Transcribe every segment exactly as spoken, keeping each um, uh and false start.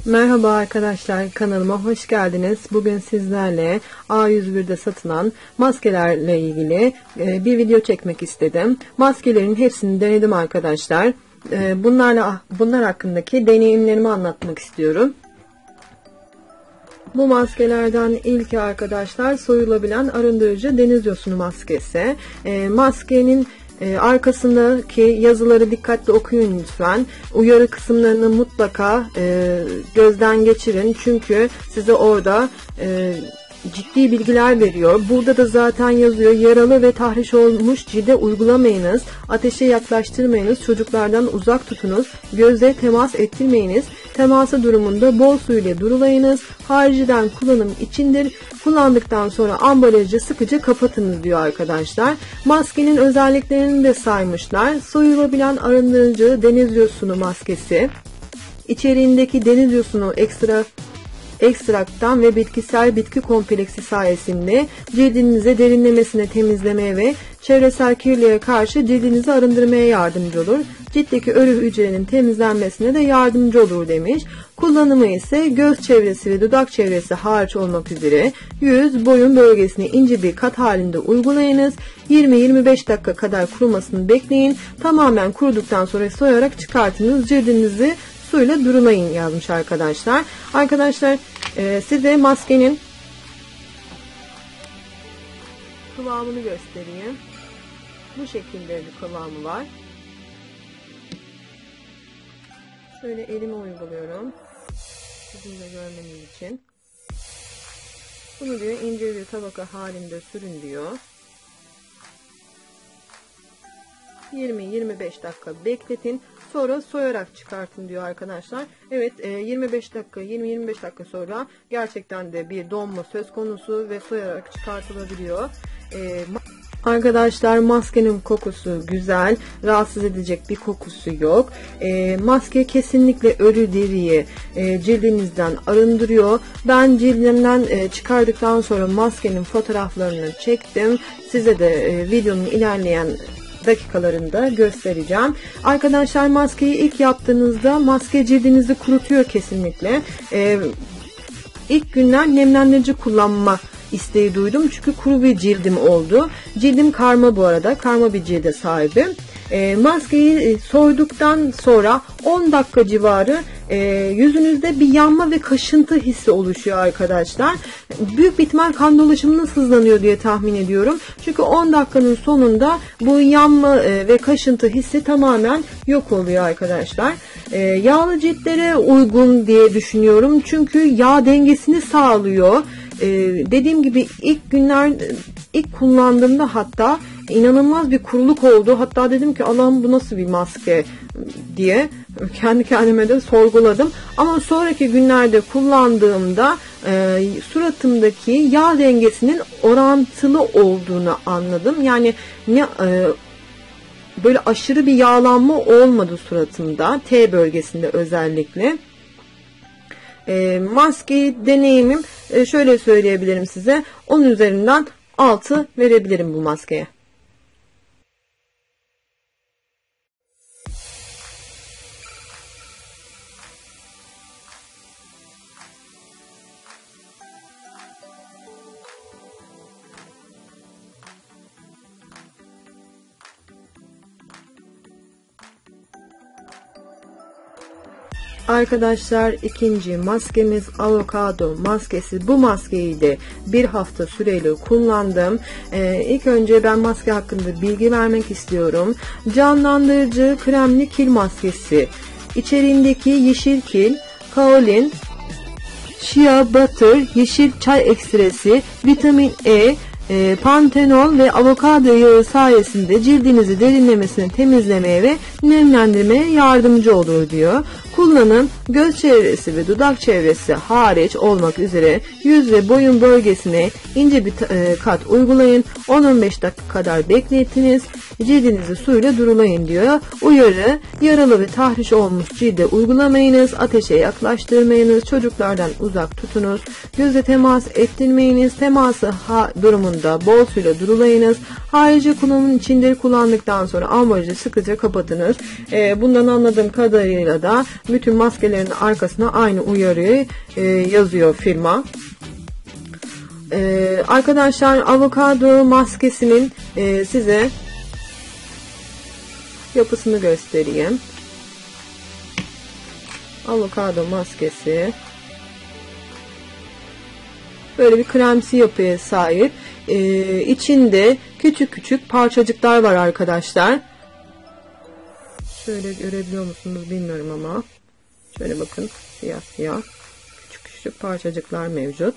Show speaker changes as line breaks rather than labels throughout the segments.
Merhaba arkadaşlar, kanalıma hoş geldiniz. Bugün sizlerle A yüz bir'de satılan maskelerle ilgili bir video çekmek istedim. Maskelerin hepsini denedim arkadaşlar. Bunlarla bunlar hakkındaki deneyimlerimi anlatmak istiyorum. Bu maskelerden ilki arkadaşlar soyulabilen arındırıcı deniz yosunu maskesi. Maskenin E, arkasındaki yazıları dikkatli okuyun lütfen. Uyarı kısımlarını mutlaka e, gözden geçirin. Çünkü size orada e, ciddi bilgiler veriyor. Burada da zaten yazıyor. Yaralı ve tahriş olmuş cilde uygulamayınız. Ateşe yaklaştırmayınız. Çocuklardan uzak tutunuz. Gözle temas ettirmeyiniz. Teması durumunda bol su ile durulayınız. Hariciden kullanım içindir. Kullandıktan sonra ambalajı sıkıca kapatınız diyor arkadaşlar. Maskenin özelliklerini de saymışlar. Soyulabilen arındırıcı deniz yosunu maskesi. İçeriğindeki deniz yosunu ekstra ekstraktan ve bitkisel bitki kompleksi sayesinde cildinize derinlemesine temizlemeye ve çevresel kirliliğe karşı cildinizi arındırmaya yardımcı olur. Ciltteki ölü hücrenin temizlenmesine de yardımcı olur demiş. Kullanımı ise göz çevresi ve dudak çevresi hariç olmak üzere yüz, boyun bölgesine ince bir kat halinde uygulayınız. yirmi yirmi beş dakika kadar kurumasını bekleyin. Tamamen kuruduktan sonra soyarak çıkartınız. Cildinizi suyla durulayın yazmış arkadaşlar. Arkadaşlar e, size maskenin kıvamını göstereyim. Bu şekilde bir kıvamı var. Şöyle elime uyguluyorum. Sizin de görmeniz için. Bunu diyor ince bir tabaka halinde sürün diyor. yirmi yirmi beş dakika bekletin. Sonra soyarak çıkartın diyor arkadaşlar. Evet yirmi beş dakika yirmi yirmi beş dakika sonra gerçekten de bir donma söz konusu ve soyarak çıkartılabiliyor. Arkadaşlar maskenin kokusu güzel, rahatsız edecek bir kokusu yok. E, maske kesinlikle ölü deriyi e, cildinizden arındırıyor. Ben cildimden e, çıkardıktan sonra maskenin fotoğraflarını çektim. Size de e, videonun ilerleyen dakikalarında göstereceğim. Arkadaşlar maskeyi ilk yaptığınızda maske cildinizi kurutuyor kesinlikle. Ee, ilk günler nemlendirici kullanma isteği duydum. Çünkü kuru bir cildim oldu. Cildim karma bu arada. Karma bir cilde sahibim. E, maskeyi soyduktan sonra on dakika civarı e, yüzünüzde bir yanma ve kaşıntı hissi oluşuyor arkadaşlar. Büyük bir ihtimal kan dolaşımınız hızlanıyor diye tahmin ediyorum. Çünkü on dakikanın sonunda bu yanma e, ve kaşıntı hissi tamamen yok oluyor arkadaşlar. E, yağlı ciltlere uygun diye düşünüyorum. Çünkü yağ dengesini sağlıyor. Ee, dediğim gibi ilk günler ilk kullandığımda hatta inanılmaz bir kuruluk oldu. Hatta dedim ki Allah'ım bu nasıl bir maske diye kendi kendime de sorguladım. Ama sonraki günlerde kullandığımda e, suratımdaki yağ dengesinin orantılı olduğunu anladım. Yani ne e, böyle aşırı bir yağlanma olmadı suratımda. T bölgesinde özellikle. E, maske deneyimim e, şöyle söyleyebilirim size. on üzerinden altı verebilirim bu maskeye. Arkadaşlar ikinci maskemiz avokado maskesi. Bu maskeyi de bir hafta süreyle kullandım. Ee, ilk önce ben maske hakkında bilgi vermek istiyorum. Canlandırıcı kremli kil maskesi. İçeriğindeki yeşil kil, kaolin, shea butter, yeşil çay ekstresi, vitamin E, E, pantenol ve avokado yağı sayesinde cildinizi derinlemesine temizlemeye ve nemlendirmeye yardımcı olur diyor. Kullanım göz çevresi ve dudak çevresi hariç olmak üzere yüz ve boyun bölgesine ince bir e, kat uygulayın. on on beş dakika kadar bekletiniz. Cildinizi suyla durulayın diyor. Uyarı: yaralı ve tahriş olmuş cilde uygulamayınız. Ateşe yaklaştırmayınız. Çocuklardan uzak tutunuz. Göze temas ettirmeyiniz. Teması ha durumunda bol suyla durulayınız. Harici kullanımın içinde kullandıktan sonra ambalajı sıkıca kapatınız. E, bundan anladığım kadarıyla da bütün maskelerin arkasına aynı uyarıyı e, yazıyor firma. E, arkadaşlar avokado maskesinin e, size yapısını göstereyim. Avokado maskesi böyle bir kremsi yapıya sahip. Ee, içinde küçük küçük parçacıklar var arkadaşlar. Şöyle görebiliyor musunuz bilmiyorum ama. Şöyle bakın, siyah siyah küçük küçük parçacıklar mevcut.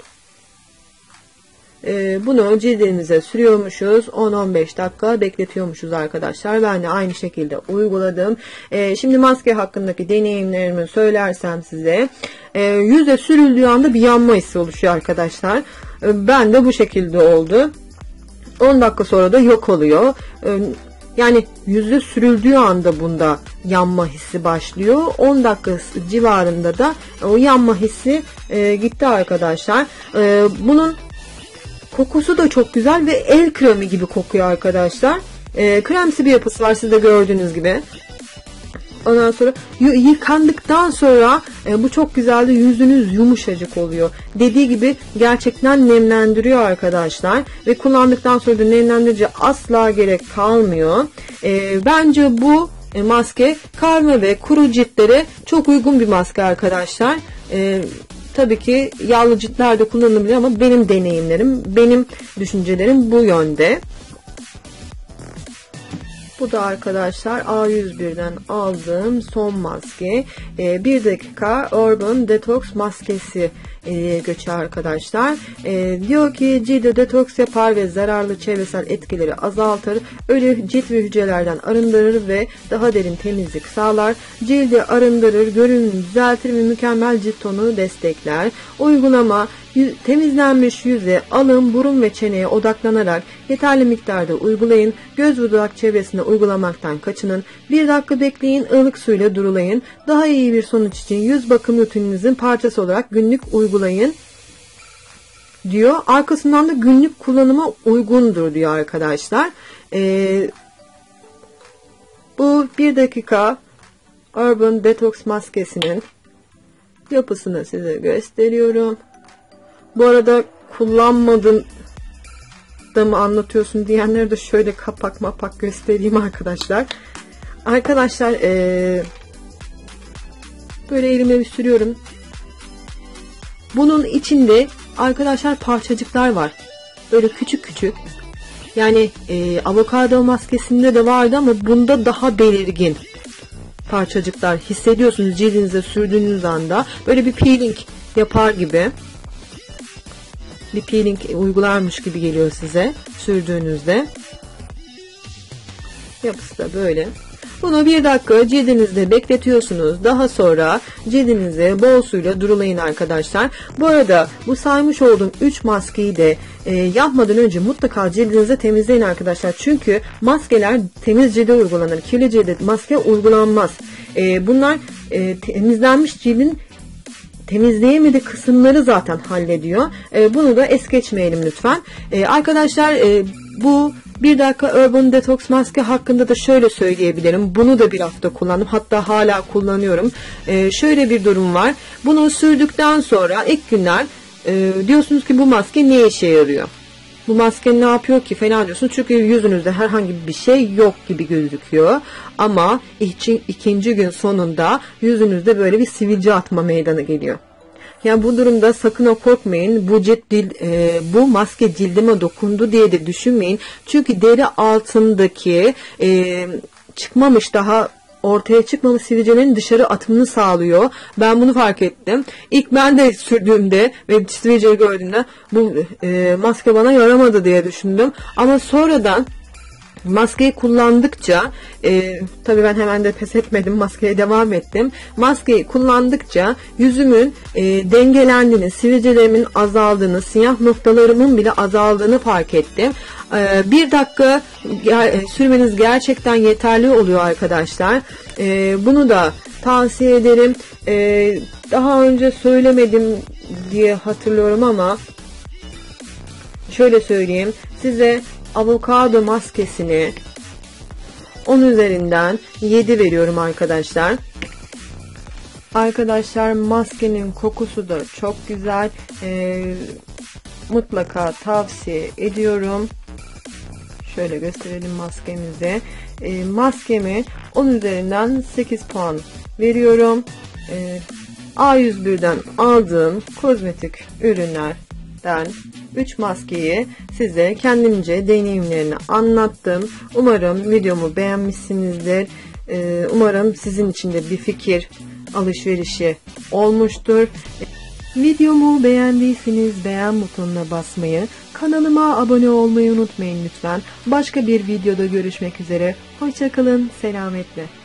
Ee, bunu cildimize sürüyormuşuz. on on beş dakika bekletiyormuşuz arkadaşlar. Ben de aynı şekilde uyguladım. Ee, şimdi maske hakkındaki deneyimlerimi söylersem size. Ee, yüze sürüldüğü anda bir yanma hissi oluşuyor arkadaşlar. Ee, ben de bu şekilde oldu. on dakika sonra da yok oluyor. Ee, yani yüze sürüldüğü anda bunda yanma hissi başlıyor. on dakika civarında da o yanma hissi e, gitti arkadaşlar. Ee, bunun kokusu da çok güzel ve el kremi gibi kokuyor arkadaşlar. E, kremsi bir yapısı var sizde gördüğünüz gibi. Ondan sonra yıkandıktan sonra e, bu çok güzel de yüzünüz yumuşacık oluyor. Dediği gibi gerçekten nemlendiriyor arkadaşlar. Ve kullandıktan sonra da nemlendirici asla gerek kalmıyor. E, bence bu e, maske karma ve kuru ciltlere çok uygun bir maske arkadaşlar. E, Tabii ki yağlı ciltlerde kullanılabilir ama benim deneyimlerim, benim düşüncelerim bu yönde. Bu da arkadaşlar A yüz bir'den aldığım son maske. Ee, bir dakika Urban Detox maskesi e, göçü arkadaşlar. E, diyor ki cilde detoks yapar ve zararlı çevresel etkileri azaltır. Ölü cilt ve hücrelerden arındırır ve daha derin temizlik sağlar. Cildi arındırır, görünümü düzeltir ve mükemmel cilt tonu destekler. Uygulama temizlenmiş yüze, alın, burun ve çeneye odaklanarak yeterli miktarda uygulayın. Göz ve dudak çevresine uygulamaktan kaçının. Bir dakika bekleyin, ılık suyla durulayın. Daha iyi bir sonuç için yüz bakım rutininizin parçası olarak günlük uygulayın diyor. Arkasından da günlük kullanıma uygundur diyor arkadaşlar. Ee, bu bir dakika Urban Detox maskesinin yapısını size gösteriyorum. Bu arada kullanmadın da mı anlatıyorsun diyenleri de şöyle kapak mapak göstereyim arkadaşlar. Arkadaşlar ee, böyle elime bir sürüyorum. Bunun içinde arkadaşlar parçacıklar var. Böyle küçük küçük. Yani e, avokado maskesinde de vardı ama bunda daha belirgin parçacıklar hissediyorsunuz cildinize sürdüğünüz anda. Böyle bir peeling yapar gibi. Bir peeling uygularmış gibi geliyor size sürdüğünüzde. Yapısı da böyle. Bunu bir dakika cildinizde bekletiyorsunuz. Daha sonra cildinize bol suyla durulayın arkadaşlar. Bu arada bu saymış olduğum üç maskeyi de e, yapmadan önce mutlaka cildinize temizleyin arkadaşlar. Çünkü maskeler temiz cilde uygulanır. Kirli cilde maske uygulanmaz. E, bunlar e, temizlenmiş cildin temizleyemediği kısımları zaten hallediyor. E, bunu da es geçmeyelim lütfen. E, arkadaşlar e, bu bir dakika Urban Detox maske hakkında da şöyle söyleyebilirim. Bunu da bir hafta kullandım. Hatta hala kullanıyorum. E, şöyle bir durum var. Bunu sürdükten sonra ilk günler e, diyorsunuz ki bu maske ne işe yarıyor? Bu maske ne yapıyor ki falan diyorsunuz. Çünkü yüzünüzde herhangi bir şey yok gibi gözüküyor. Ama iki, ikinci gün sonunda yüzünüzde böyle bir sivilce atma meydana geliyor. Yani bu durumda sakın o korkmayın. Bu cilt, e, bu maske cildime dokundu diye de düşünmeyin. Çünkü deri altındaki e, çıkmamış daha ortaya çıkmamış sivilcelerin dışarı atımını sağlıyor. Ben bunu fark ettim. İlk ben de sürdüğümde ve sivilceyi gördüğümde bu e, maske bana yaramadı diye düşündüm. Ama sonradan maskeyi kullandıkça e, tabii ben hemen de pes etmedim, maskeye devam ettim. Maskeyi kullandıkça yüzümün e, dengelendiğini, sivilcelerimin azaldığını, siyah noktalarımın bile azaldığını fark ettim. E, bir dakika e, sürmeniz gerçekten yeterli oluyor arkadaşlar. E, bunu da tavsiye ederim. E, daha önce söylemedim diye hatırlıyorum ama şöyle söyleyeyim size. Avokado maskesini on üzerinden yedi veriyorum arkadaşlar. Arkadaşlar maskenin kokusu da çok güzel. Ee, mutlaka tavsiye ediyorum. Şöyle gösterelim maskemizi. E, maskemi on üzerinden sekiz puan veriyorum. E, A yüz bir'den aldığım kozmetik ürünlerden üç maskeyi size kendimce deneyimlerini anlattım. Umarım videomu beğenmişsinizdir. E, umarım sizin için de bir fikir alışverişi olmuştur. Videomu beğendiyseniz beğen butonuna basmayı, kanalıma abone olmayı unutmayın lütfen. Başka bir videoda görüşmek üzere. Hoşça kalın, selametle.